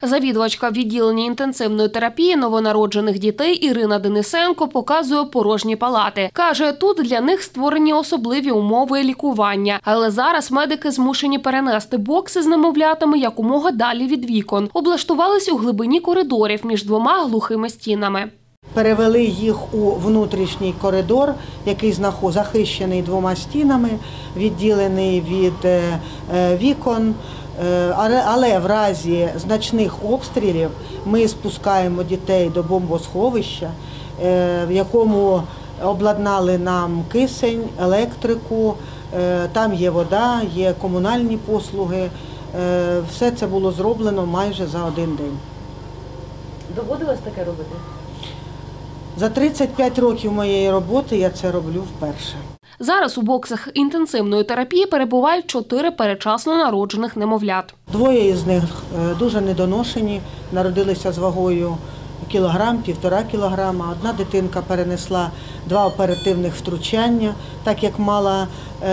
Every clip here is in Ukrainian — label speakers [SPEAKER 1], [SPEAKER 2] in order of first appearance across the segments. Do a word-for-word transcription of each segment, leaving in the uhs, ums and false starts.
[SPEAKER 1] Завідувачка відділення інтенсивної терапії новонароджених дітей Ірина Денисенко показує порожні палати. Каже, тут для них створені особливі умови лікування. Але зараз медики змушені перенести бокси з немовлятами якомога далі від вікон. Облаштувались у глибині коридорів між двома глухими стінами.
[SPEAKER 2] Перевели їх у внутрішній коридор, який захищений двома стінами, відділений від вікон. Але в разі значних обстрілів ми спускаємо дітей до бомбосховища, в якому обладнали нам кисень, електрику, там є вода, є комунальні послуги. Все це було зроблено майже за один день.
[SPEAKER 1] Доводилось таке робити?
[SPEAKER 2] За тридцять п'ять років моєї роботи я це роблю вперше.
[SPEAKER 1] Зараз у боксах інтенсивної терапії перебувають чотири передчасно народжених немовлят.
[SPEAKER 2] Двоє із них дуже недоношені, народилися з вагою кілограм, півтора кілограма. Одна дитинка перенесла два оперативних втручання, так як мала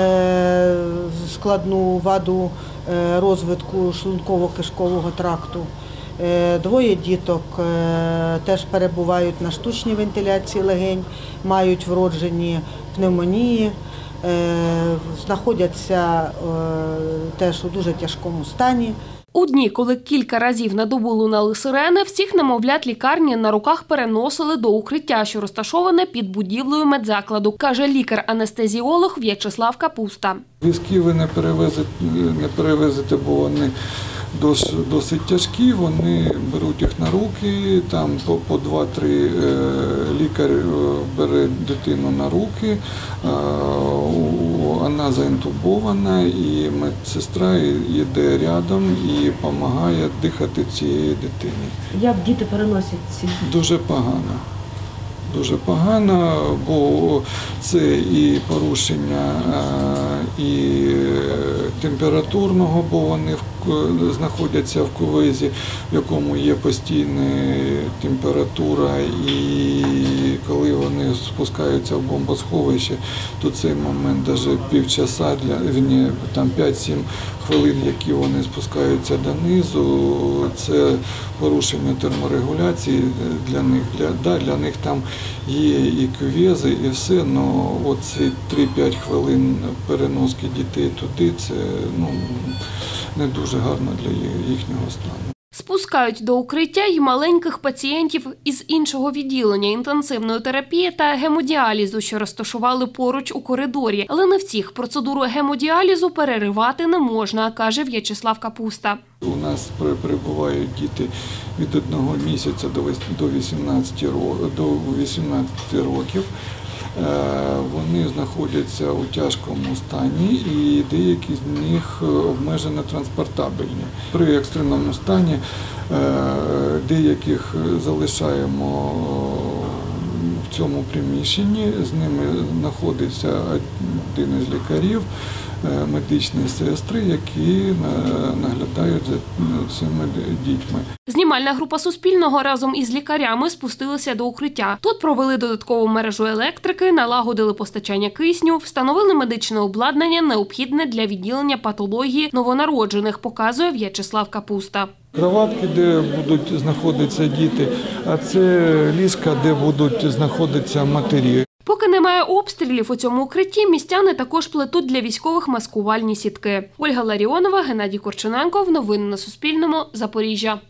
[SPEAKER 2] складну ваду розвитку шлунково-кишкового тракту. Двоє діток теж перебувають на штучній вентиляції легень, мають вроджені пневмонії, знаходяться теж у дуже тяжкому стані.
[SPEAKER 1] У дні, коли кілька разів на добу лунали сирени, всіх немовлят лікарні на руках переносили до укриття, що розташоване під будівлею медзакладу, каже лікар-анестезіолог В'ячеслав Капуста.
[SPEAKER 3] Візки ви не перевезете, не перевезете, бо вони досить тяжкі, вони беруть їх на руки, там по два-три лікар бере дитину на руки, вона заінтубована і медсестра йде рядом і допомагає дихати цієї дитині.
[SPEAKER 1] Як діти переносять ці?
[SPEAKER 3] Дуже погано. Дуже погано, бо це і порушення і температурного, бо вони знаходяться в кувезі, в якому є постійна температура, і коли вони спускаються в бомбосховище, то цей момент навіть півчаса, там п'ять-сім хвилин, які вони спускаються донизу, це порушення терморегуляції для них. Для, да, для них там є і кювези, і все, але ці три-п'ять хвилин переноски дітей туди, це ну, не дуже гарно для їхнього стану.
[SPEAKER 1] Спускають до укриття й маленьких пацієнтів із іншого відділення інтенсивної терапії та гемодіалізу, що розташували поруч у коридорі. Але не всіх процедуру гемодіалізу переривати не можна, каже В'ячеслав Капуста.
[SPEAKER 3] У нас перебувають діти від одного місяця до вісімнадцяти років. Вони знаходяться у тяжкому стані і деякі з них обмежено транспортабельні. При екстреному стані деяких залишаємо в цьому приміщенні, з ними знаходиться один із лікарів, медичні сестри, які наглядають за цими дітьми.
[SPEAKER 1] Знімальна група Суспільного разом із лікарями спустилися до укриття. Тут провели додаткову мережу електрики, налагодили постачання кисню, встановили медичне обладнання, необхідне для відділення патології новонароджених, показує В'ячеслав Капуста.
[SPEAKER 3] Кроватки, де будуть знаходитися діти, а це ліжка, де будуть знаходитися матері.
[SPEAKER 1] Поки немає обстрілів у цьому укритті, містяни також плетуть для військових маскувальні сітки. Ольга Ларіонова, Геннадій Корчененко. Новини на Суспільному. Запоріжжя.